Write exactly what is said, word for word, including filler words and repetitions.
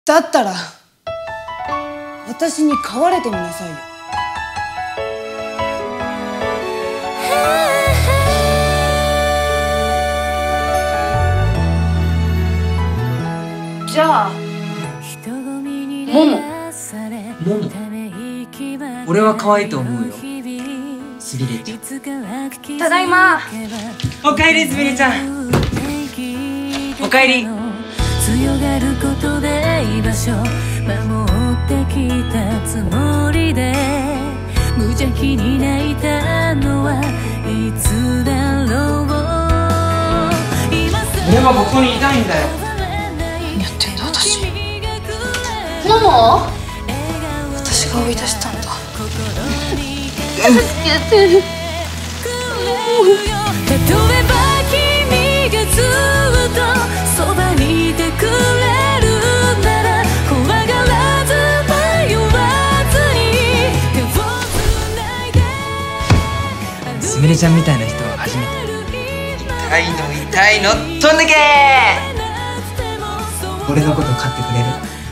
だったら私に飼われてみなさいよ。じゃあモモ。 モモ、俺は可愛いと思うよ、すみれちゃん。 ただいま。 おかえり、すみれちゃん。おかえり。 強がることで居場所守ってきたつもりで無邪気に泣いたのはいつだろう。 俺はここにいたいんだよ。 何やってんだ私。モモ、私が追い出したんだ。助けて。 例えば君がずっとそばにいてくれるなら怖がらず迷わずに手をつないで。 すみれちゃんみたいな人は初めて。痛いの痛いの飛んでけー。俺のこと飼ってくれる？